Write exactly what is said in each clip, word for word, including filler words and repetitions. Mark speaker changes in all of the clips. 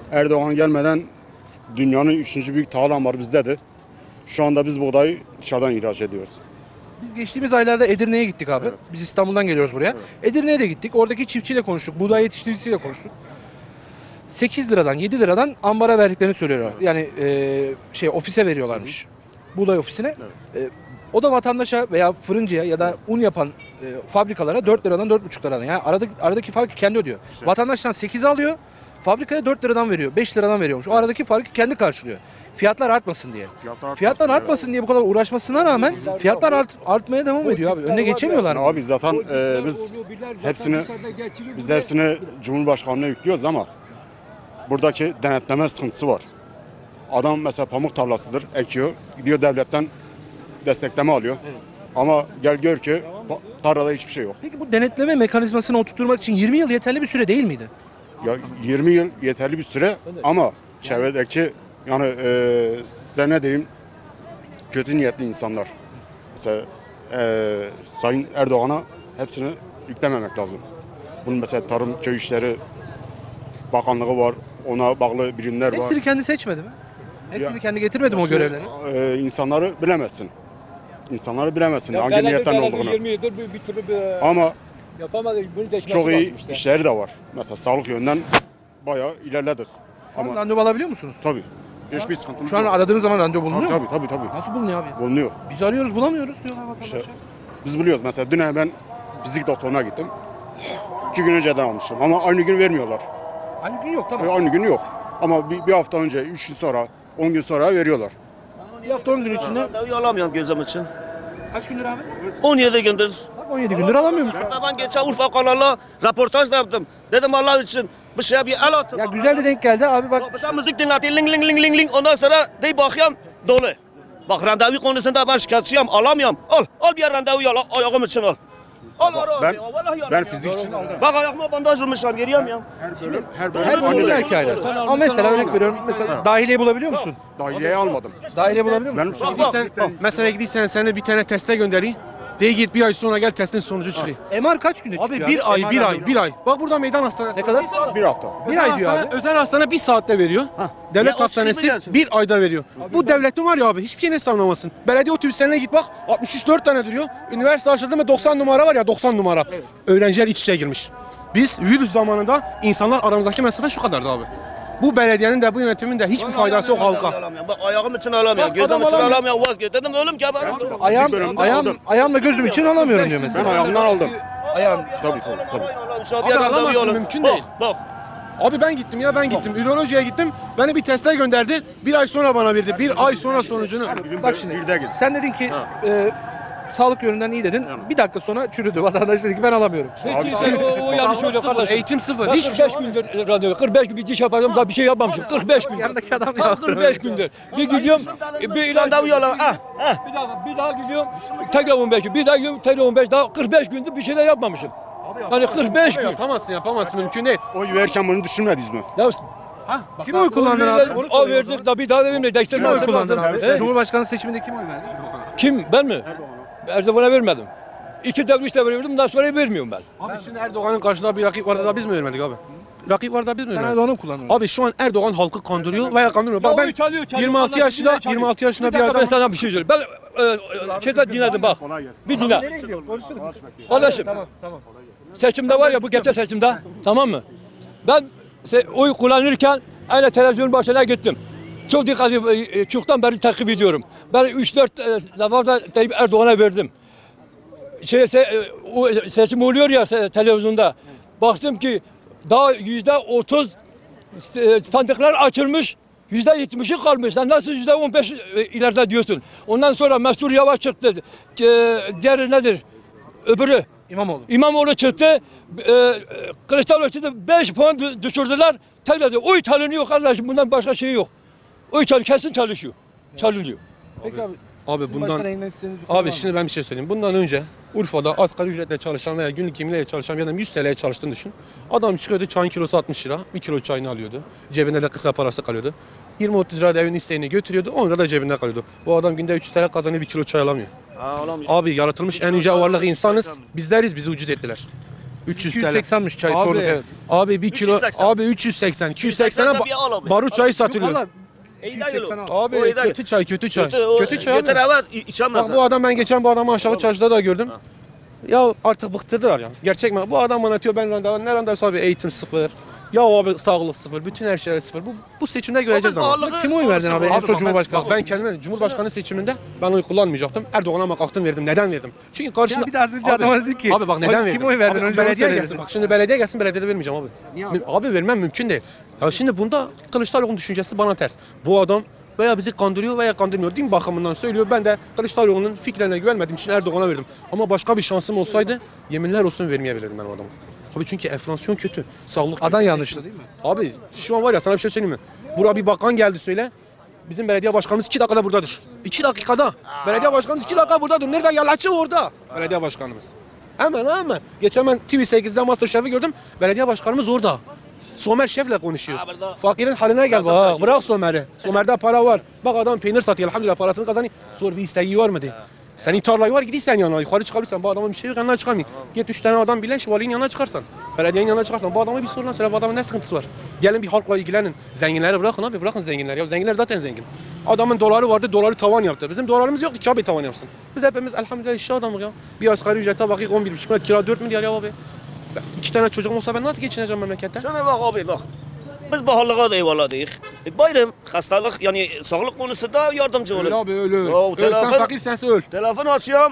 Speaker 1: Erdoğan gelmeden dünyanın üçüncü büyük tarım var bizdedir. Şu anda biz buğdayı dışarıdan ihraç ediyoruz.
Speaker 2: Biz geçtiğimiz aylarda Edirne'ye gittik abi. Evet. Biz İstanbul'dan geliyoruz buraya. Evet. Edirne'ye de gittik. Oradaki çiftçiyle konuştuk. Buğday yetiştiricisiyle konuştuk. sekiz liradan yedi liradan ambara verdiklerini söylüyorlar. Evet. Yani e, şey ofise veriyorlarmış. Hı. Buğday ofisine. Evet. E, o da vatandaşa veya fırıncıya ya da un yapan e, fabrikalara dört liradan dört buçuk liradan. Yani aradaki, aradaki farkı kendi ödüyor. İşte. Vatandaştan sekize alıyor. Fabrikaya dört liradan veriyor. beş liradan veriyormuş. O aradaki farkı kendi karşılıyor. Fiyatlar artmasın diye. Fiyatlar, fiyatlar artmasın evet. diye bu kadar uğraşmasına rağmen fiyatlar art, artmaya devam ediyor abi. Önüne geçemiyorlar mı?
Speaker 1: Abi zaten e, biz hepsini biz hepsini Cumhurbaşkanı'na yüklüyoruz ama buradaki denetleme sıkıntısı var. Adam mesela pamuk tarlasıdır, ekiyor. Gidiyor devletten destekleme alıyor. Evet. Ama gel gör ki tarlada hiçbir şey yok.
Speaker 2: Peki bu denetleme mekanizmasını oturtturmak için yirmi yıl yeterli bir süre değil miydi?
Speaker 1: Ya yirmi yıl yeterli bir süre ama çevredeki yani e, size ne diyeyim kötü niyetli insanlar. Mesela e, Sayın Erdoğan'a hepsini yüklememek lazım. Bunun mesela Tarım Köy İşleri Bakanlığı var, ona bağlı birimler var.
Speaker 2: Hepsini kendi seçmedi mi? Hepsini ya, kendi getirmedi mi o görevleri?
Speaker 1: E, insanları bilemezsin. İnsanları bilemezsin ya hangi niyetten olduğunu.
Speaker 3: yirmi yıldır bir, bir türlü bir
Speaker 1: ama
Speaker 3: yapamadık, bunu
Speaker 1: çok iyi işte. işleri de var. Mesela sağlık yönden bayağı ilerledik.
Speaker 2: Şu an randevu alabiliyor musunuz?
Speaker 1: Tabii. Hiçbir sıkıntımız
Speaker 2: yok. Şu an aradığınız zaman randevu bulunuyor
Speaker 1: tabii,
Speaker 2: mu?
Speaker 1: Tabii tabii tabii.
Speaker 2: Nasıl bulunuyor abi?
Speaker 1: Bulunuyor.
Speaker 2: Biz arıyoruz bulamıyoruz diyorlar vatandaşlar. İşte,
Speaker 1: biz buluyoruz. Mesela dün ben fizik doktoruna gittim. İki gün önceden almışım ama aynı gün vermiyorlar.
Speaker 2: Aynı gün yok tamam.
Speaker 1: Aynı gün yok. Ama bir, bir hafta önce, üç gün sonra, on gün sonra veriyorlar.
Speaker 2: Bir hafta on gün içinde.
Speaker 4: Randevu alamıyorum gözüm için.
Speaker 2: Kaç gündür abi?
Speaker 4: on yedi gündür.
Speaker 2: Bak on yedi gündür alamıyormuş.
Speaker 4: Ben geçen Urfa kanalına röportaj da yaptım. Dedim Allah için bir şeye bir el atın.
Speaker 2: Ya güzel de denk geldi abi bak.
Speaker 4: Sen müzik dinletin ling ling ling ling ling. Ondan sonra dey bakıyorum dolu. Bak randevu konusunda ben şikayetçiyim alamıyorum. Al al bir randevu al ayağım için al. Al
Speaker 1: bak, ben, ben fizik için aldım.
Speaker 4: Bak ayağıma bandaj olmuşum görüyorum ya.
Speaker 1: Her bölüm her bölüm
Speaker 2: her bölüm belki ayrı. Ama mesela örnek veriyorum mesela dahiliye bulabiliyor musun?
Speaker 1: Dahiliyeyi almadım.
Speaker 2: Dahiliye bulabiliyor musun?
Speaker 5: Ben gidiysen, mesela gidiysen seni bir tane teste göndereyim. De git bir ay sonra gel testin sonucu çıkıyor.
Speaker 2: M R kaç günde çıkıyor?
Speaker 5: Abi bir ay, bir ay, bir ay. Bak burada meydan hastanesi.
Speaker 2: Ne kadar?
Speaker 1: Bir hafta.
Speaker 2: Bir ay diyor abi.
Speaker 5: Özel hastane bir saatte veriyor. Devlet hastanesi bir ayda veriyor. Bu devletin var ya abi hiçbir şeyini savunamazsın. Belediye otobüslerine git bak altmış üç dört tane duruyor. Üniversite açıldı mı doksan numara var ya doksan numara. Evet. Öğrenciler iç içe girmiş. Biz virüs zamanında insanlar aramızdaki mesafe şu kadardı abi. Bu belediyenin de bu yönetimin de hiçbir faydası yok halka.
Speaker 4: Bak ayağım için alamıyorum, gözüm için alamıyorum, vazgeç. Dedim ölüm geberim.
Speaker 2: Ayağım, ayağım, ayağımla gözüm için alamıyorum diyor mesela.
Speaker 1: Ben ayağımdan aldım.
Speaker 2: Ayağım.
Speaker 1: Tabii tabii. tabii.
Speaker 5: Abi alamazsın mümkün değil.
Speaker 4: Bak.
Speaker 5: Abi ben gittim ya ben gittim. Ürolojiye gittim. Beni bir teste gönderdi. Bir ay sonra bana verdi. Bir ay sonra sonucunu.
Speaker 2: Bak şimdi sen dedin ki e, sağlık yönünden iyi dedin. Bir dakika sonra çürüdü. Vatandaş dedi ki ben alamıyorum.
Speaker 3: Peki sen o, o yanlış öyle kardeşim.
Speaker 5: Eğitim sıfır.
Speaker 3: Ben
Speaker 5: Hiçbir
Speaker 3: kırk beş gündür radyo. kırk beş gün bir diş yapacağım daha bir şey yapmamışım. kırk beş gündür.
Speaker 2: Yanındaki adam
Speaker 3: Tam kırk beş gündür. Bir gidiyorum bir ilaç
Speaker 4: randevu ah.
Speaker 3: Bir daha bir daha gidiyorum tekrar on beş gün. Bir daha gidiyorum tekrar on beş daha kırk beş gündür bir şey de yapmamışım. Yani kırk beş gün.
Speaker 5: Yapamazsın yapamazsın mümkün değil.
Speaker 1: Oy verirken bunu düşünmediniz mi?
Speaker 3: Ya
Speaker 2: kim oy kullandı abi?
Speaker 3: O verdik da bir daha da vermeyeyim. Değiştirme
Speaker 2: oy kullandın abi?
Speaker 3: Evet.
Speaker 2: Cumhurbaşkanı seçiminde kim oy verdi?
Speaker 3: Kim? Ben mi? Erdoğan'a vermedim. İki devre işte veriyordum, daha sonra vermiyorum ben.
Speaker 5: Abi şimdi Erdoğan'ın karşısında bir rakip vardı da biz mi vermedik abi? Rakip var da biz mi
Speaker 2: Sen
Speaker 5: vermedik?
Speaker 2: Erdoğan'ı mı kullanıyorsun?
Speaker 5: Abi şu an Erdoğan halkı kandırıyor veya kandırmıyor. Bak ben
Speaker 3: çalıyor, çalıyor.
Speaker 5: yirmi altı yaşında yirmi altı yaşında bir
Speaker 3: bir
Speaker 5: adam.
Speaker 3: Ben sana bir şey söyleyeyim. Ben e, şeyden dinledim bak. Bir dinle. Kardeşim.
Speaker 2: Tamam tamam.
Speaker 3: Seçimde var ya bu geçen seçimde tamam mı? Ben oy kullanırken aynı televizyon başına gittim. Çok dikkatli çoktan beri takip ediyorum. Ben üç dört defa da Tayyip Erdoğan'a verdim. Şey, se, o seçim oluyor ya televizyonda. Baktım ki daha yüzde otuz sandıklar açılmış. Yüzde yetmişi kalmış. Sen nasıl yüzde on beş ileride diyorsun? Ondan sonra Mesut Yavaş çıktı. Diğeri nedir? Öbürü.
Speaker 2: İmamoğlu.
Speaker 3: İmamoğlu çıktı. E, Kılıçdaroğlu çıktı. beş puan düşürdüler. Tekrar oy çalınıyor kardeşim. Bundan başka şey yok. Oy çal kesin çalışıyor. Çalınıyor.
Speaker 2: Peki abi.
Speaker 5: Abi bundan abi şimdi ben bir şey söyleyeyim. Bundan önce Urfa'da asgari ücretle çalışan veya günlük kimliğiyle çalışan bir adam yüz T L'ye çalıştığını düşün. Adam çıkıyordu çayın kilosu altmış lira. bir kilo çayını alıyordu. Cebinde de kırk lira parası kalıyordu. yirmi otuz lira da evin isteğini götürüyordu. on lira da cebinde kalıyordu. Bu adam günde üç yüz T L kazanıyor bir kilo çay alamıyor. Ha, abi yaratılmış en yüce varlık insanız. Bizleriz bizi ucuz ettiler. üç yüz
Speaker 2: iki yüz
Speaker 5: TL.
Speaker 2: seksenmiş çay
Speaker 5: Abi,
Speaker 2: sorduk evet.
Speaker 5: abi bir kilo
Speaker 4: üç yüz seksen.
Speaker 5: abi üç yüz seksen. iki yüz seksene
Speaker 4: iki yüz seksen bir al
Speaker 5: ba-
Speaker 4: abi.
Speaker 5: barut çayı satılıyor.
Speaker 2: Valla
Speaker 4: İyi değil o.
Speaker 5: Abi
Speaker 4: O iyi değil.
Speaker 5: kötü çay, kötü çay.
Speaker 4: Kötü, o-
Speaker 5: Kötü çay abi.
Speaker 4: Götür eve içemez.
Speaker 5: Bak bu adam ben geçen bu adamı aşağı çarşıda da gördüm. Ya artık bıktırdılar ya. Gerçek mi? Bu adam anlatıyor ben randevu. Ne randevusu abi? Eğitim sıfır. Ya abi sağlık sıfır. Bütün her şey sıfır. Bu, bu seçimde göreceğiz ama.
Speaker 2: Kim oy verdin abi? En
Speaker 5: Abi
Speaker 2: son
Speaker 5: bak ben,
Speaker 2: Cumhurbaşkanı.
Speaker 5: bak ben kendime Cumhurbaşkanı seçiminde ben oy kullanmayacaktım. Erdoğan'a ama kalktım verdim. Neden verdim? Çünkü karşında...
Speaker 2: Ya bir de az önce adama dedi ki,
Speaker 5: Abi bak neden
Speaker 2: kim
Speaker 5: verdim?
Speaker 2: oy verdin?
Speaker 5: Abi,
Speaker 2: Önce onu
Speaker 5: belediye
Speaker 2: söyle
Speaker 5: gelsin.
Speaker 2: dedi.
Speaker 5: Bak şimdi belediye gelsin belediyede vermeyeceğim abi.
Speaker 2: Niye abi?
Speaker 5: Abi vermem mümkün değil. Ya şimdi bunda Kılıçdaroğlu'nun düşüncesi bana ters. Bu adam veya bizi kandırıyor veya kandırmıyor. Din bakımından söylüyor. Ben de Kılıçdaroğlu'nun fikirlerine güvenmediğim için Erdoğan'a verdim. Ama başka bir şansım olsaydı yeminler olsun vermeyebilirdim ben o adama. Abi çünkü enflasyon kötü. Sağlık
Speaker 2: Adan yanlıştı değil mi?
Speaker 5: Abi şu an var ya sana bir şey söyleyeyim mi? Buraya bir bakan geldi söyle. Bizim belediye başkanımız iki dakikada buradadır. İki dakikada. Belediye başkanımız iki dakika buradadır. Nerede? Yalaçı orada. Belediye başkanımız. Hemen hemen. Geçen ben T V sekizde Masterchef'i gördüm. Belediye başkanımız orada. Somer Şef'le konuşuyor. Fakirin haline gel bak. Bırak Somer'i. Somer'de para var. Bak adam peynir satıyor. Elhamdülillah parasını kazanıyor. Sor bir isteği var mı diye. Senin tarlayı var gidiyorsan yanına yukarı çıkabilirsen bu adamın bir şey yok yanına çıkamayın. Git üç tane adam birleş valinin yanına çıkarsan. Belediyenin yanına çıkarsan bu adama bir sor lan söyle bu adamın ne sıkıntısı var. Gelin bir halkla ilgilenin. Zenginleri bırakın abi bırakın zenginleri ya. Zenginler zaten zengin. Adamın doları vardı doları tavan yaptı. Bizim dolarımız yoktu ki abi tavan yapsın. Biz hepimiz elhamdülillah işçi adamız ya. Bir asgari ücrete bakayım on bir buçuk milyar kira dört milyar ya abi. Ben, iki tane çocuğum olsa ben nasıl geçineceğim memlekette?
Speaker 4: Şuna bak abi bak. Biz baharlığa da eyvallah deyik. E, bayram, hastalık yani sağlık konusunda yardımcı
Speaker 5: Öyle
Speaker 4: olun.
Speaker 5: abi öyle öyle.
Speaker 4: Ya,
Speaker 5: Öl sen
Speaker 4: telefon-
Speaker 5: fakirsense öl.
Speaker 4: Telefon açıyorum.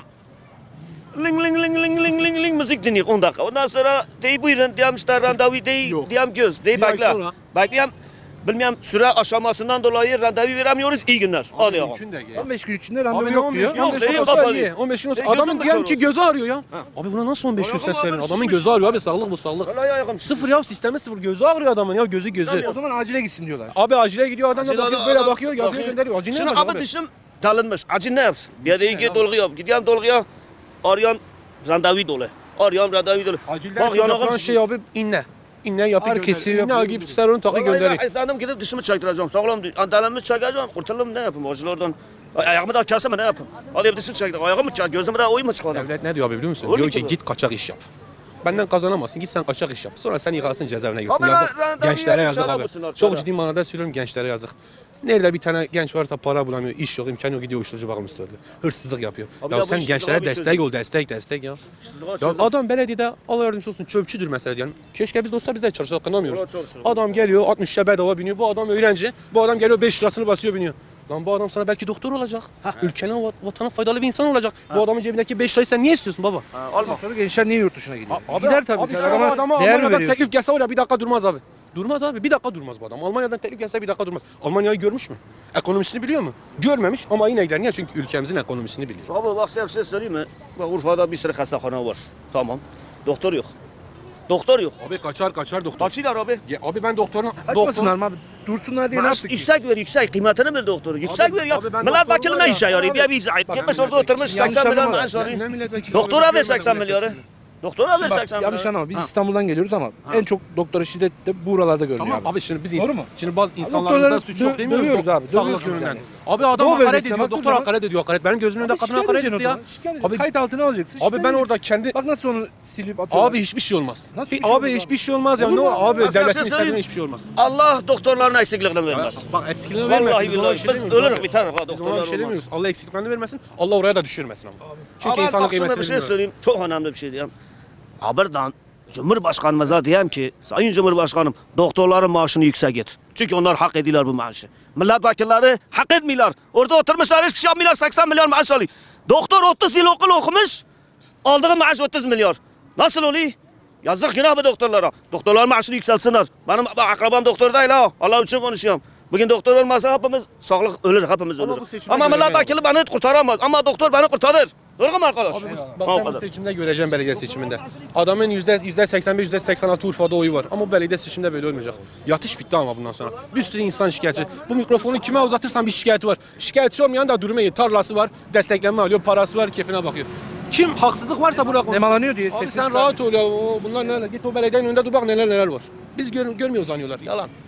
Speaker 4: Ling ling ling ling ling ling ling müzik dinliyor on dakika. Ondan sonra dey buyurun diyem işte randevu dey
Speaker 5: Yok.
Speaker 4: diyem göz dey
Speaker 5: Bir ay
Speaker 4: bekle.
Speaker 5: sonra?
Speaker 4: Bekleyem. Bilmem süre aşamasından dolayı randevu veremiyoruz. İyi günler. Hadi ya.
Speaker 5: Mümkün değil ya.
Speaker 2: on beş gün içinde randevu
Speaker 5: Abi ne
Speaker 2: yok
Speaker 5: on beş
Speaker 2: diyor.
Speaker 5: gün
Speaker 4: Yok,
Speaker 5: on beş gün
Speaker 4: değil,
Speaker 5: olsa
Speaker 4: kapalı.
Speaker 5: iyi. on beş gün olsa
Speaker 4: E, gözüm
Speaker 5: adamın
Speaker 4: mü
Speaker 5: diyelim
Speaker 4: kör
Speaker 5: ki
Speaker 4: olsun?
Speaker 5: gözü ağrıyor ya. Abi buna nasıl on beş gün
Speaker 4: Ayağım
Speaker 5: ses
Speaker 4: abi
Speaker 5: verin? Adamın
Speaker 4: şişmiş.
Speaker 5: gözü ağrıyor abi sağlık bu sağlık.
Speaker 4: Vallahi ayağım
Speaker 5: Sıfır ya sistemi sıfır gözü ağrıyor adamın ya gözü gözü.
Speaker 2: O zaman acile gitsin diyorlar.
Speaker 5: Abi acile gidiyor adam da
Speaker 4: Acil
Speaker 5: bakıyor
Speaker 4: adam-
Speaker 5: böyle
Speaker 4: adam
Speaker 5: bakıyor yazıyor
Speaker 4: bakıyor.
Speaker 5: gönderiyor. Acil ne
Speaker 4: Şimdi
Speaker 5: yapacak
Speaker 4: abi
Speaker 5: abi?
Speaker 4: dişim talınmış. Acil ne yapsın? Bir de iki dolgu yap. Gidiyorum dolguya. Arıyorum randevu dolu. Arıyorum randevu dolu.
Speaker 5: Acilde
Speaker 4: Bak
Speaker 5: çok
Speaker 4: yanağım
Speaker 5: yapılan şey abi inne. İnne yapıyor
Speaker 2: Ağrı kesiyor,
Speaker 5: gönderiyor. İnne
Speaker 2: yapıyor.
Speaker 5: gibi serum takı
Speaker 4: Vallahi ben
Speaker 5: gönderiyor.
Speaker 4: istedim gidip dişimi çektireceğim. Sağlam antenimi çekeceğim. Kurtulalım ne yapayım acılardan. Ay- Ayağımı da keseme ne yapayım? Hadi bir dişimi çektir. Ayağımı çek. Gözümü de oyun mu çıkardım?
Speaker 5: Devlet ne diyor abi biliyor musun?
Speaker 4: Öyle
Speaker 5: Diyor
Speaker 4: ki
Speaker 5: ki
Speaker 4: bu.
Speaker 5: git kaçak iş yap. Benden kazanamazsın. Git sen kaçak iş yap. Sonra sen yıkarsın cezaevine girsin.
Speaker 4: Abi
Speaker 5: Yazık.
Speaker 4: ben- ben-
Speaker 5: Gençlere
Speaker 4: ben
Speaker 5: yazık
Speaker 4: yapacağım
Speaker 5: abi.
Speaker 4: mısınlar
Speaker 5: Çok
Speaker 4: sonra?
Speaker 5: ciddi manada söylüyorum gençlere yazık. Nerede bir tane genç varsa para bulamıyor, iş yok, imkan yok gidiyor uyuşturucu bakım istiyor. Hırsızlık yapıyor.
Speaker 4: Abi
Speaker 5: ya
Speaker 4: ya bu
Speaker 5: sen
Speaker 4: işsizliğe
Speaker 5: gençlere
Speaker 4: bir
Speaker 5: destek
Speaker 4: çözüm.
Speaker 5: ol, destek, destek ya.
Speaker 4: İşsizliğe
Speaker 5: Ya
Speaker 4: çözüm.
Speaker 5: adam belediyede Allah yardımcısı olsun çöpçüdür mesela diyelim. Keşke biz de olsa biz de çalışsak kınamıyoruz.
Speaker 4: Vallahi çalışırım.
Speaker 5: Adam geliyor altmış lira bedava biniyor. Bu adam öğrenci. Bu adam geliyor beş lirasını basıyor biniyor. Lan bu adam sana belki doktor olacak. Ülkene, vat- vatana faydalı bir insan olacak. Bu adamın cebindeki beş lirayı sen niye istiyorsun baba?
Speaker 4: Ha, alma.
Speaker 2: Sonra gençler niye yurt dışına gidiyor?
Speaker 5: Abi,
Speaker 2: Gider tabii.
Speaker 5: Abi
Speaker 2: sen
Speaker 5: şu
Speaker 2: adama
Speaker 5: adama
Speaker 2: değer mi
Speaker 5: Almanya'dan
Speaker 2: veriyorsun?
Speaker 5: teklif gelse var ya bir dakika durmaz abi. Durmaz abi. Bir dakika durmaz bu adam. Almanya'dan teklif gelse bir dakika durmaz. Almanya'yı görmüş mü? Ekonomisini biliyor mu? Görmemiş ama yine gider. Niye? Çünkü ülkemizin ekonomisini biliyor.
Speaker 4: Abi bak size bir şey söyleyeyim mi? Bak Urfa'da bir sürü hastahane var. Tamam. Doktor yok. Doktor yok.
Speaker 5: Abi kaçar kaçar doktor.
Speaker 4: Kaçıyorlar abi.
Speaker 5: Ya abi ben doktorun
Speaker 2: Kaçmasınlar mı abi? Dursunlar diye ne
Speaker 4: Maaş
Speaker 2: yaptık ki?
Speaker 4: yüksek ver yüksek. Kıymetini bil doktoru. Yüksek
Speaker 5: Abi-
Speaker 4: ver ya.
Speaker 5: abi ben
Speaker 4: Milletvekili
Speaker 5: doktorum
Speaker 4: ne
Speaker 5: ya.
Speaker 4: işe yarıyor?
Speaker 5: Abi-
Speaker 4: Bir bir izah.
Speaker 5: Bak,
Speaker 4: Gitmiş
Speaker 5: ben
Speaker 4: orada oturmuş
Speaker 2: yanlış
Speaker 4: seksen milyon
Speaker 2: anlama.
Speaker 4: maaş
Speaker 5: Ne,
Speaker 4: alıyor.
Speaker 5: ne milletvekili
Speaker 4: Doktora
Speaker 5: abi,
Speaker 4: ver
Speaker 5: görmedim
Speaker 4: seksen milyarı.
Speaker 5: memleketini.
Speaker 4: Doktora ver
Speaker 2: Bak,
Speaker 4: seksen
Speaker 2: yanlış
Speaker 4: milyarı.
Speaker 2: anlama. Biz İstanbul'dan geliyoruz ama en çok doktora şiddet de buralarda görünüyor
Speaker 5: Tamam
Speaker 2: abi.
Speaker 5: abi şimdi biz
Speaker 2: Doğru mu?
Speaker 5: şimdi bazı
Speaker 2: doktorları
Speaker 5: insanlarımızda suç
Speaker 2: dö-
Speaker 5: yok demiyoruz
Speaker 2: dövüyoruz
Speaker 5: do-
Speaker 2: abi,
Speaker 5: sağlık
Speaker 2: dövüyoruz
Speaker 5: yönünden.
Speaker 2: yani.
Speaker 5: Abi adam
Speaker 2: Doğu
Speaker 5: hakaret
Speaker 2: bölgesine
Speaker 5: ediyor,
Speaker 2: baktığın
Speaker 5: doktor
Speaker 2: zaman-
Speaker 5: hakaret ediyor hakaret. Benim gözümün önünde
Speaker 2: Abi
Speaker 5: kadın
Speaker 2: şikayet
Speaker 5: hakaret
Speaker 2: edeceksin
Speaker 5: etti
Speaker 2: o
Speaker 5: ya.
Speaker 2: zaman. Şikayet
Speaker 5: Abi
Speaker 2: edeceksin. Kayıt altına alacaksın.
Speaker 5: Abi
Speaker 2: şikayet
Speaker 5: ben
Speaker 2: edeceksin.
Speaker 5: orada kendi
Speaker 2: Bak nasıl onu silip atıyorlar.
Speaker 5: abi hiçbir şey olmaz.
Speaker 2: Nasıl bir şey
Speaker 5: Abi
Speaker 2: olmaz
Speaker 5: hiçbir
Speaker 2: abi?
Speaker 5: şey olmaz ya.
Speaker 2: Olur
Speaker 5: Ne
Speaker 2: mu?
Speaker 5: o abi
Speaker 4: Ben sana
Speaker 5: devletin
Speaker 4: söyleyeyim.
Speaker 5: istediğinden hiçbir şey olmaz.
Speaker 4: Allah doktorlarına eksikliklerini
Speaker 5: Ya,
Speaker 4: vermesin.
Speaker 5: bak eksikliğini vermesin.
Speaker 4: Vallahi
Speaker 5: Biz ona bir
Speaker 4: billahi.
Speaker 5: şey
Speaker 4: Biz
Speaker 5: demiyoruz.
Speaker 4: ölürüz
Speaker 5: abi.
Speaker 4: biter. Ha,
Speaker 5: Biz ona
Speaker 4: doktorlar
Speaker 5: bir şey
Speaker 4: olmaz.
Speaker 5: demiyoruz. Allah eksikliklerini vermesin. Allah oraya da düşürmesin ama. Çünkü
Speaker 4: Ama
Speaker 5: insanın
Speaker 4: bak şuna
Speaker 5: kıymetini
Speaker 4: bir şey
Speaker 5: bilmiyor.
Speaker 4: söyleyeyim. Çok önemli bir şey diyeyim. Haberden Cumhurbaşkanımıza diyeyim ki Sayın Cumhurbaşkanım doktorların maaşını yüksek et. Çünkü onlar hak ediyorlar bu maaşı. Milletvekilleri hak etmiyorlar. Orada oturmuşlar hiçbir şey yapmıyorlar seksen milyar maaş alıyor. Doktor otuz yıl okul okumuş aldığı maaş otuz milyar. Nasıl oluyor? Yazık günah bu doktorlara. Doktorların maaşını yükselsinler. Benim bak, akrabam doktor değil ha. Allah için konuşuyorum. Bugün doktor olmasa hepimiz sağlık ölür, hepimiz
Speaker 5: Ama
Speaker 4: ölürüz.
Speaker 5: bu seçimde
Speaker 4: Ama
Speaker 5: göreceğiz.
Speaker 4: milletvekili beni kurtaramaz. Ama doktor beni kurtarır. Doğru mu arkadaş?
Speaker 5: Abi bu,
Speaker 4: Ha,
Speaker 5: bak
Speaker 4: o
Speaker 5: sen bu
Speaker 4: kadar.
Speaker 5: seçimde göreceğim belediye seçiminde. Adamın yüzde yüzde seksen beş, yüzde seksen altı Urfa'da oyu var. Ama bu belediye seçiminde böyle olmayacak. Yatış bitti ama bundan sonra. Bir sürü insan şikayetçi. Bu mikrofonu kime uzatırsan bir şikayeti var. Şikayetçi olmayan da durumu iyi. Tarlası var, desteklenme alıyor, parası var, keyfine bakıyor. Kim haksızlık varsa bırak onu.
Speaker 2: Nemalanıyor diye
Speaker 5: Abi
Speaker 2: sesini
Speaker 5: sen
Speaker 2: çıkarmıyor.
Speaker 5: rahat ol ya. O, bunlar neler? Git o belediyenin önünde dur bak neler neler var. Biz gör, görmüyoruz zanıyorlar. Yalan.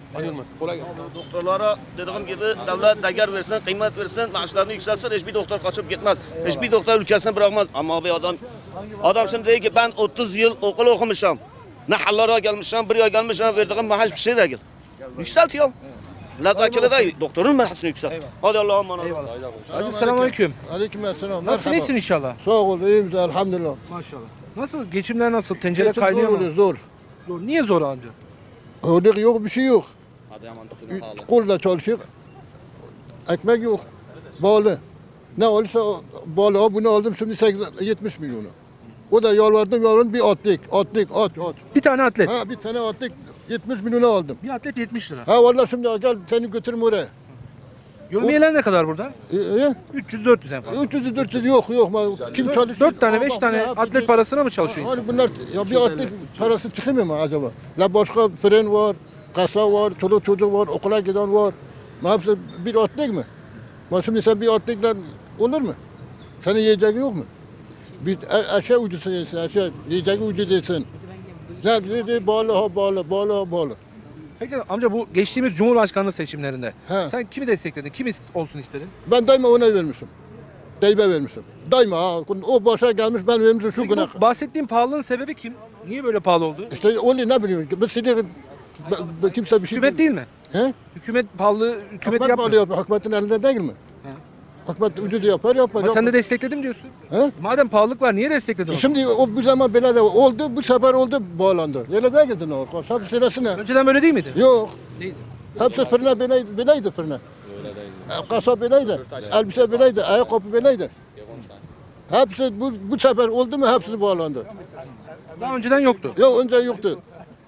Speaker 5: Tanıyor musun? Kolay gelsin.
Speaker 4: Doktorlara dediğim gibi devlet değer versin, kıymet versin, maaşlarını yükselsin, hiçbir doktor kaçıp gitmez. Hiçbir doktor ülkesini bırakmaz. Ama abi adam adam şimdi diyor ki ben otuz yıl okul okumuşum. Ne hallara gelmişim, buraya gelmişim, verdiğim maaş bir şey değil. Yükselt ya. Milletvekili değil, doktorun maaşını yükselt. Hadi Allah'a emanet.
Speaker 2: Hacı selamünaleyküm.
Speaker 6: Aleykümselam.
Speaker 2: Nasılsın, iyisin inşallah?
Speaker 6: Sağ ol, iyiyim de elhamdülillah.
Speaker 2: Maşallah. Nasıl, geçimler nasıl? Tencere
Speaker 6: Geçim
Speaker 2: kaynıyor
Speaker 6: zor
Speaker 2: mu?
Speaker 6: oluyor, zor.
Speaker 2: Zor. Niye zor amca?
Speaker 6: Öyle yok, bir şey yok. Kolla çalışıyor. Ekmek yok. Bağlı. Ne olursa o- bağlı. Ha, bunu aldım şimdi seksen yetmiş milyonu. O da yalvardım yalvardım bir atlık, atlık, at, at.
Speaker 2: Bir tane atlet.
Speaker 6: Ha bir tane atlık yetmiş milyonu aldım.
Speaker 2: Bir atlet yetmiş lira.
Speaker 6: Ha vallahi şimdi gel seni götürüm oraya.
Speaker 2: Yövmiyeler ne kadar burada?
Speaker 6: E, e,
Speaker 2: üç yüz dört yüz en fazla.
Speaker 6: üç yüz dört yüz yok yok. Ma- Kim çalışıyor?
Speaker 2: dört tane, beş
Speaker 6: Allah,
Speaker 2: tane
Speaker 6: ne
Speaker 2: atlet
Speaker 6: yapacak?
Speaker 2: parasına mı çalışıyor insan?
Speaker 6: Hani bunlar ya bir atlık parası çıkmıyor mu acaba? La başka fren var, kasa var, çoluk çocuk var, okula giden var. Ne yapsın bir atlık mı? Ma şimdi sen bir atlıkla olur mu? Senin yiyeceğin yok mu? Bir e- aşağı ucusu yesin, aşağı yiyeceğin ucuz yesin. Ne dedi bağlı ha bağlı, bağlı ha bağlı.
Speaker 2: Peki amca bu geçtiğimiz Cumhurbaşkanlığı seçimlerinde
Speaker 6: He.
Speaker 2: sen kimi destekledin? Kim ist- olsun istedin?
Speaker 6: Ben daima ona vermişim. Deybe vermişim. Daima ha, o başa gelmiş ben vermişim şu
Speaker 2: Peki
Speaker 6: güne.
Speaker 2: bu bahsettiğim pahalılığın sebebi kim? Niye böyle pahalı oldu?
Speaker 6: İşte öyle ne bileyim, ben sinirim, ben- ben- kimse bir şey
Speaker 2: Hükümet değil mi?
Speaker 6: He?
Speaker 2: Hükümet pahalı, hükümet
Speaker 6: Hükümet
Speaker 2: yapmıyor.
Speaker 6: yapıyor. Hükümetin elinde değil mi? Hükümet ucuz yapar yapar.
Speaker 2: Ama sen de
Speaker 6: yapar.
Speaker 2: destekledim diyorsun.
Speaker 6: He?
Speaker 2: Madem pahalılık var niye destekledin
Speaker 6: E
Speaker 2: onu?
Speaker 6: şimdi o bu zaman böyle de oldu, bu sefer oldu bağlandı. Öyle değil gidin orada. Hep sırası ne?
Speaker 2: Önceden böyle değil miydi?
Speaker 6: Yok.
Speaker 2: Değildi.
Speaker 6: Hepsi fırına böyleydi, böyleydi fırına. E, Kasa böyleydi, elbise böyleydi, ayakkabı böyleydi. Hepsi bu, bu sefer oldu mu hepsi bağlandı.
Speaker 2: Daha önceden yoktu.
Speaker 6: Yok önce yoktu.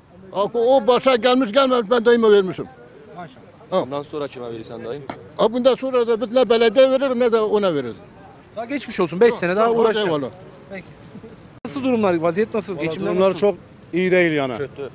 Speaker 6: O o başa gelmiş gelmemiş ben daima vermişim.
Speaker 5: Bundan sonra kime verirsen dayım?
Speaker 6: Ha bundan sonra da biz ne belediye verir ne de ona verir.
Speaker 2: Daha geçmiş olsun. beş sene daha
Speaker 6: Hadi
Speaker 2: uğraşacağız.
Speaker 6: eyvallah.
Speaker 2: Nasıl durumlar? Vaziyet nasıl? Geçimler
Speaker 1: Durumlar
Speaker 2: nasıl?
Speaker 1: çok iyi değil yani.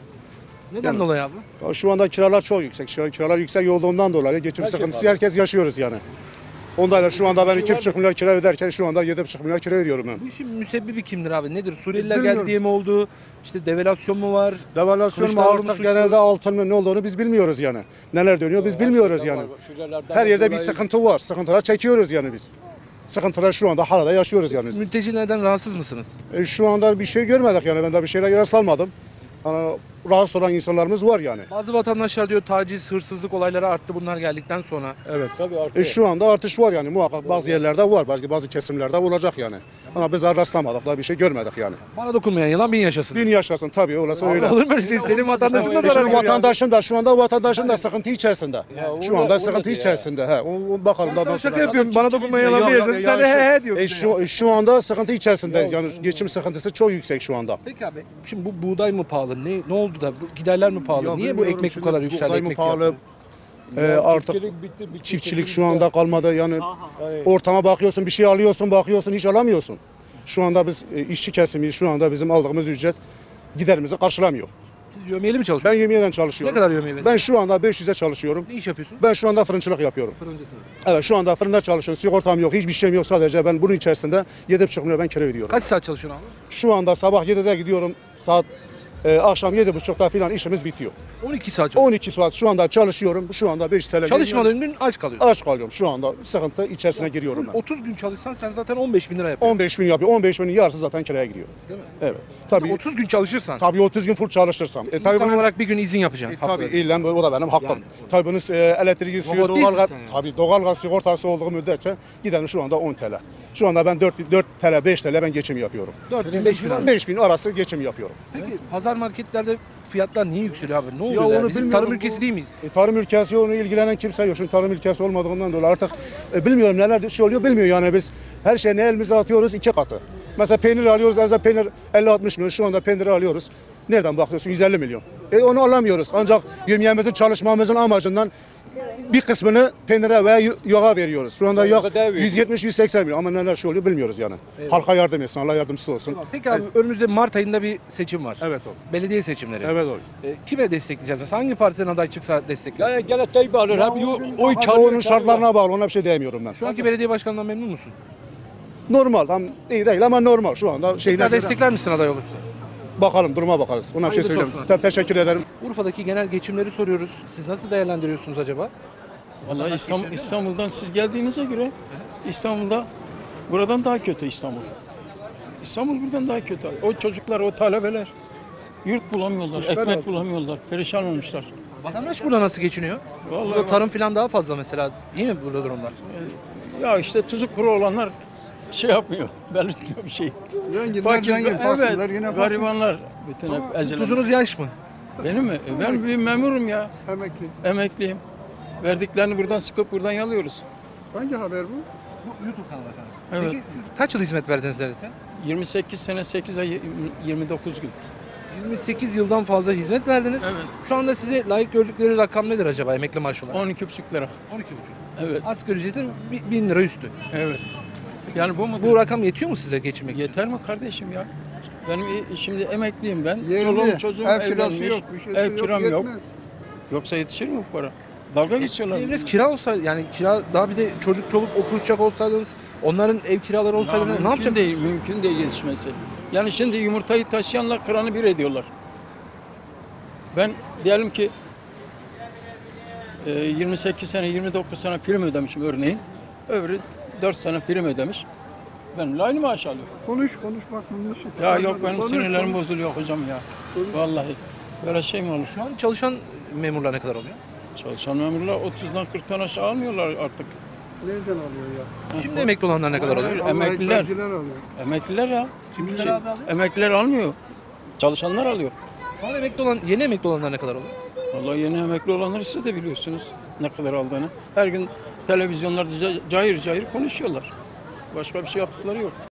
Speaker 2: Neden dolayı abi?
Speaker 1: Ya şu anda kiralar çok yüksek. Kira- Kiralar yüksek olduğundan dolayı geçim sıkıntısı herkes yaşıyoruz yani. Ondan şu anda ben iki buçuk milyar kira öderken şu anda yedi buçuk milyar kira ödüyorum ben.
Speaker 2: Bu işin müsebbibi kimdir abi? Nedir? Suriyeliler
Speaker 1: Bilmiyorum.
Speaker 2: geldi diye mi oldu? İşte devalüasyon mu var?
Speaker 1: Devalüasyon mu
Speaker 2: Kılıçdaroğlu mu
Speaker 1: artık
Speaker 2: suçlu?
Speaker 1: genelde altın mı ne olduğunu biz bilmiyoruz yani. Neler dönüyor biz bilmiyoruz yani. Her yerde bir sıkıntı var. Sıkıntılar çekiyoruz yani biz. Sıkıntılar şu anda hala yaşıyoruz yani.
Speaker 2: Siz mültecilerden rahatsız mısınız?
Speaker 1: E, şu anda bir şey görmedik yani ben de bir şeyler rastlanmadım. Yani rahatsız olan insanlarımız var yani.
Speaker 2: Bazı vatandaşlar diyor taciz, hırsızlık olayları arttı bunlar geldikten sonra.
Speaker 1: Evet. E, şu anda artış var yani muhakkak bazı yerlerde var. Belki bazı kesimlerde olacak yani. Ama biz daha rastlamadık, daha bir şey görmedik yani.
Speaker 2: Bana dokunmayan yılan bin yaşasın.
Speaker 1: Bin yaşasın tabii öylese öyle.
Speaker 2: Olur mu öyle şey? Senin vatandaşın da
Speaker 1: E,
Speaker 2: zarar
Speaker 1: şimdi
Speaker 2: görüyor.
Speaker 1: vatandaşın da şu anda vatandaşın da sıkıntı içerisinde. Şu anda sıkıntı içerisinde. He, o, o bakalım
Speaker 2: Ben
Speaker 1: daha
Speaker 2: sana şaka
Speaker 1: sonra.
Speaker 2: yapıyorum. Bana dokunmayan yılan
Speaker 1: Ya-
Speaker 2: bin
Speaker 1: ya-
Speaker 2: yaşasın.
Speaker 1: ya
Speaker 2: Sen de
Speaker 1: şu-
Speaker 2: he he diyorsun.
Speaker 1: E, şu, şu anda sıkıntı içerisindeyiz. Yani geçim sıkıntısı çok yüksek şu anda.
Speaker 2: Peki abi şimdi bu buğday mı pahalı? Ne ne oldu da bu giderler mi pahalı?
Speaker 1: Ya
Speaker 2: Niye bu
Speaker 1: bilmiyorum
Speaker 2: ekmek bu
Speaker 1: şimdi,
Speaker 2: kadar yükseldi
Speaker 1: buğday mı
Speaker 2: ekmek
Speaker 1: pahalı?
Speaker 2: fiyatları?
Speaker 1: E, artık çiftçilik şu anda kalmadı. Yani ortama bakıyorsun, bir şey alıyorsun, bakıyorsun hiç alamıyorsun. Şu anda biz e, işçi kesimiyiz. Şu anda bizim aldığımız ücret giderimizi karşılamıyor.
Speaker 2: Siz yövmiyeli mi
Speaker 1: Ben
Speaker 2: çalışıyorsunuz?
Speaker 1: yemeğden
Speaker 2: Ne
Speaker 1: çalışıyorum.
Speaker 2: kadar yövmiye veriyorsunuz?
Speaker 1: Ben şu anda beş yüze çalışıyorum.
Speaker 2: Ne iş yapıyorsun?
Speaker 1: Ben şu anda fırıncılık yapıyorum.
Speaker 2: Fırıncısınız.
Speaker 1: Evet şu anda fırında çalışıyorum. Sigortam yok, hiçbir şeyim yok sadece. Ben bunun içerisinde yedi buçuk milyar ben kira ödüyorum.
Speaker 2: Kaç saat çalışıyorsun abi?
Speaker 1: Şu anda sabah yedide gidiyorum. Saat e, akşam yedi buçukta filan işimiz bitiyor.
Speaker 2: on iki saat çalışıyorsun.
Speaker 1: on iki saat şu anda çalışıyorum. Şu anda beş T L.
Speaker 2: Çalışmadığın gün aç kalıyorsun.
Speaker 1: Aç kalıyorum. Şu anda sıkıntı içerisine giriyorum ben.
Speaker 2: otuz gün çalışsan sen zaten on beş bin lira yapıyorsun.
Speaker 1: on beş bin yapıyor. on beş binin yarısı zaten kiraya gidiyor.
Speaker 2: Değil mi?
Speaker 1: Evet. Tabii
Speaker 2: otuz gün çalışırsan
Speaker 1: tabii otuz gün full çalışırsam. E, tabii
Speaker 2: insan
Speaker 1: bunun-
Speaker 2: olarak bir gün izin yapacaksın.
Speaker 1: E, tabii
Speaker 2: haftada.
Speaker 1: illa o da benim hakkım.
Speaker 2: Yani.
Speaker 1: Tabii bunun e, elektriği, suyu,
Speaker 2: Robot değilsin
Speaker 1: doğalgaz,
Speaker 2: sen yani.
Speaker 1: tabii doğalgaz sigortası olduğu müddetçe giderim şu anda on T L. Şu anda ben dört, dört T L, beş T L ben geçim yapıyorum.
Speaker 2: dört bin beş bin lira.
Speaker 1: beş bin arası geçim yapıyorum.
Speaker 2: Peki pazar marketlerde fiyatlar niye yükseliyor abi? Ne oluyor?
Speaker 1: Ya
Speaker 2: Ya
Speaker 1: onu
Speaker 2: Bizim
Speaker 1: bilmiyorum.
Speaker 2: tarım ülkesi değil miyiz?
Speaker 1: E, tarım ülkesi onu ilgilenen kimse yok. Çünkü tarım ülkesi olmadığından dolayı artık e, bilmiyorum neler şey oluyor bilmiyor yani biz her şeyi ne elimize atıyoruz iki katı. Mesela peynir alıyoruz, en azından peynir elli altmış milyon şu anda peyniri alıyoruz. Nereden bakıyorsun yüz elli milyon. E onu alamıyoruz ancak yemeğimizin çalışmamızın amacından bir kısmını peynire veya yağa veriyoruz. Şu anda yağ yüz yetmiş yüz seksen milyon ama neler şey oluyor bilmiyoruz yani. Halka yardım etsin, Allah yardımcısı olsun.
Speaker 2: Peki abi önümüzde Mart ayında bir seçim var.
Speaker 1: Evet o.
Speaker 2: Belediye seçimleri.
Speaker 1: Evet o.
Speaker 2: E, kime destekleyeceğiz? Mesela hangi partiden aday çıksa destekleyeceğiz?
Speaker 3: Yani gene Tayyip alır. Hep yo- oy
Speaker 1: Hadi
Speaker 3: çalıyor.
Speaker 1: onun şartlarına bağlı ona bir şey diyemiyorum ben.
Speaker 2: Şu anki belediye başkanından memnun musun?
Speaker 1: Normal tam iyi değil ama normal şu anda
Speaker 2: Bir
Speaker 1: şeyler.
Speaker 2: daha destekler misin aday olursa?
Speaker 5: bakalım, duruma bakarız. Ona bir şey
Speaker 2: Hayırlısı
Speaker 5: söyleyeyim.
Speaker 2: olsun.
Speaker 5: Te- teşekkür ederim.
Speaker 2: Urfa'daki genel geçimleri soruyoruz. Siz nasıl değerlendiriyorsunuz acaba?
Speaker 7: Vallahi İstanbul, İstanbul'dan siz geldiğinize göre İstanbul'da buradan daha kötü İstanbul. İstanbul buradan daha kötü. O çocuklar, o talebeler yurt bulamıyorlar, ekmek bulamıyorlar, perişan olmuşlar.
Speaker 2: Vatandaş burada nasıl geçiniyor?
Speaker 7: Vallahi
Speaker 2: Burada
Speaker 7: bak-
Speaker 2: tarım falan daha fazla mesela. İyi mi burada durumlar?
Speaker 7: Ya işte tuzu kuru olanlar şey yapmıyor, belirtmiyor bir şey.
Speaker 6: Zenginler
Speaker 7: Fakir,
Speaker 6: zengin, fakirler yine
Speaker 7: evet,
Speaker 6: fakir.
Speaker 7: garibanlar bütün hep ezilen.
Speaker 2: Tuzunuz yaş mı?
Speaker 7: Benim mi? E ben bir memurum ya,
Speaker 6: Emekli.
Speaker 7: emekliyim. Verdiklerini buradan sıkıp buradan yalıyoruz.
Speaker 6: Hangi haber bu?
Speaker 2: Bu YouTube kanalı efendim.
Speaker 7: Evet.
Speaker 2: Peki siz kaç yıl hizmet verdiniz devlete?
Speaker 7: yirmi sekiz sene sekiz ay yirmi dokuz gün.
Speaker 2: yirmi sekiz yıldan fazla hizmet verdiniz.
Speaker 7: Evet.
Speaker 2: Şu anda size layık gördükleri rakam nedir acaba emekli maaşı olarak?
Speaker 7: on iki buçuk lira.
Speaker 2: on iki buçuk.
Speaker 7: Evet,
Speaker 2: Asgari ücretin bi- bin lira üstü.
Speaker 7: evet. Yani bu mu?
Speaker 2: Bu rakam yetiyor mu size geçinmek için?
Speaker 7: Yeter mi kardeşim ya? Benim i- şimdi emekliyim ben.
Speaker 6: Yerli,
Speaker 7: Çoluğum çocuğum
Speaker 6: ev kirası
Speaker 7: evlenmiş.
Speaker 6: yok, bir şeysi
Speaker 7: Ev
Speaker 6: yok,
Speaker 7: kiram yok.
Speaker 6: yetmez.
Speaker 7: Yoksa yetişir mi bu para? Dalga geçiyorlar.
Speaker 2: Eviniz kira olsaydı yani kira daha bir de çocuk çoluk okutacak olsaydınız onların ev kiraları
Speaker 7: Ya
Speaker 2: olsaydı ne
Speaker 7: mümkün
Speaker 2: yapacak?
Speaker 7: değil, mümkün değil yetişmesi. Yani şimdi yumurtayı taşıyanla kıranı bir ediyorlar. Ben diyelim ki e, yirmi sekiz sene, yirmi dokuz sene prim ödemişim örneğin. Öbürü dört sene prim ödemiş. Ben aynı maaş alıyorum.
Speaker 6: Konuş konuş bak konuş.
Speaker 7: Ya yok benim
Speaker 6: Konuş,
Speaker 7: sinirlerim
Speaker 6: konuş.
Speaker 7: bozuluyor hocam ya. Vallahi böyle şey mi olur?
Speaker 2: Şu an çalışan memurlar ne kadar oluyor?
Speaker 7: Çalışan memurlar otuzdan kırktan aşağı almıyorlar artık.
Speaker 6: Nereden alıyor ya?
Speaker 2: Şimdi emekli olanlar ne kadar oluyor?
Speaker 7: Vallahi Emekliler.
Speaker 6: Vallahi alıyor.
Speaker 7: Emekliler ya.
Speaker 2: Kimler
Speaker 7: Şey,
Speaker 2: abi alıyor?
Speaker 7: emekliler almıyor. Çalışanlar alıyor.
Speaker 2: Şu an emekli olan, yeni emekli olanlar ne kadar oluyor?
Speaker 7: Vallahi yeni emekli olanları siz de biliyorsunuz ne kadar aldığını. Her gün televizyonlarda ca- cayır cayır konuşuyorlar. Başka bir şey yaptıkları yok.